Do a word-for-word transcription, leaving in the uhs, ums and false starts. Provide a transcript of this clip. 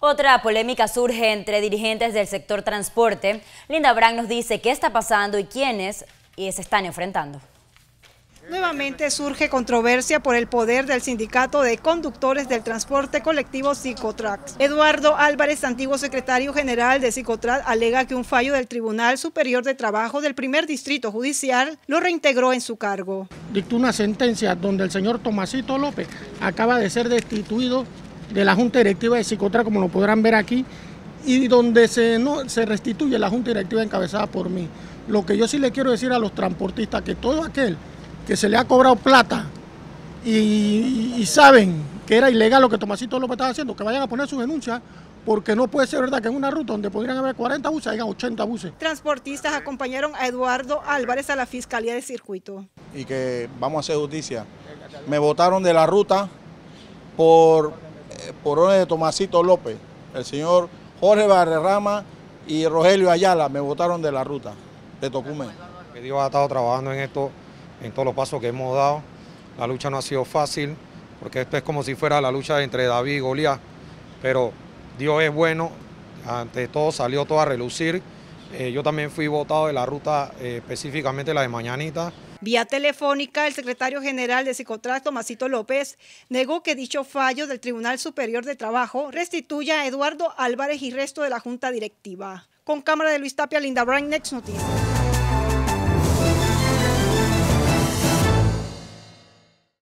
Otra polémica surge entre dirigentes del sector transporte. Linda Brand nos dice qué está pasando y quiénes se están enfrentando. Nuevamente surge controversia por el poder del sindicato de conductores del transporte colectivo Cicotrat. Eduardo Álvarez, antiguo secretario general de Cicotrat, alega que un fallo del Tribunal Superior de Trabajo del primer Distrito Judicial lo reintegró en su cargo. Dictó una sentencia donde el señor Tomasito López acaba de ser destituido de la Junta Directiva de Cicotrat, como lo podrán ver aquí, y donde se, no, se restituye la Junta Directiva encabezada por mí. Lo que yo sí le quiero decir a los transportistas, que todo aquel que se le ha cobrado plata y, y, y saben que era ilegal lo que Tomasito López estaba haciendo, que vayan a poner su denuncia, porque no puede ser verdad que en una ruta donde podrían haber cuarenta buses hayan ochenta buses. Transportistas acompañaron a Eduardo Álvarez a la Fiscalía de Circuito. Y que vamos a hacer justicia. Me botaron de la ruta por, por orden de Tomasito López. El señor Jorge Barrerama y Rogelio Ayala me botaron de la ruta de Tocumen. Dios ha estado trabajando en esto, en todos los pasos que hemos dado. La lucha no ha sido fácil, porque esto es como si fuera la lucha entre David y Goliat, pero Dios es bueno, ante todo salió todo a relucir. Eh, yo también fui votado de la ruta, eh, específicamente la de Mañanita. Vía telefónica, el secretario general de Cicotrat, Tomasito López, negó que dicho fallo del Tribunal Superior de Trabajo restituya a Eduardo Álvarez y resto de la Junta Directiva. Con cámara de Luis Tapia, Linda Brand, Next Noticias.